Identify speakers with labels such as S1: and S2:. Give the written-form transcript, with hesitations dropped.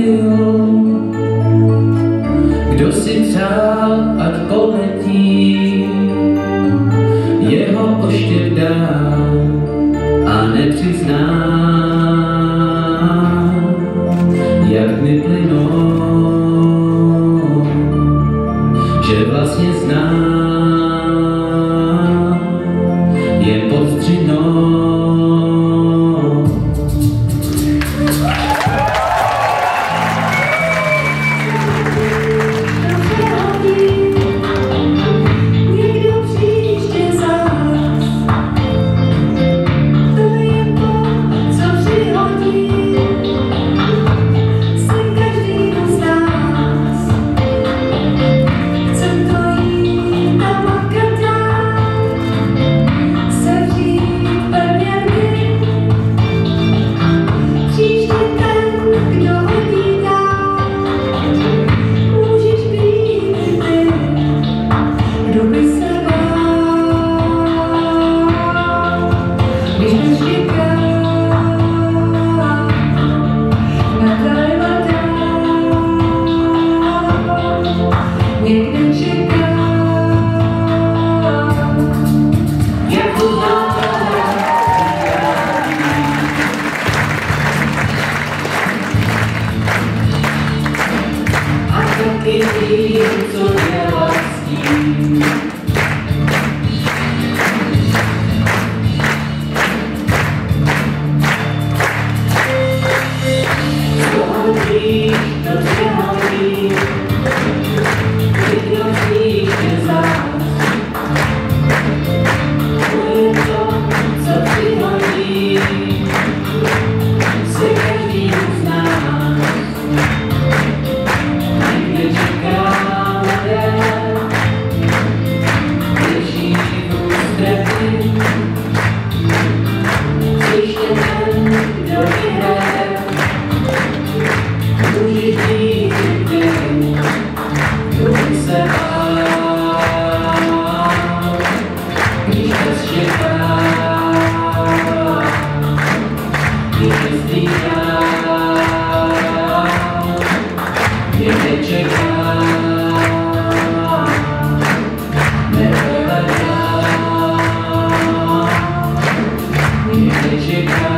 S1: byl, kdo si přál, ať poletí, jeho oštěp dál a nepřizná, jak mi plynou, že vlastně znám jen pod střinou. Co nevlastní, co hodíš, to přehodíš, nikdo příště zás. To je to, co přihodí se každýmu z nás. Never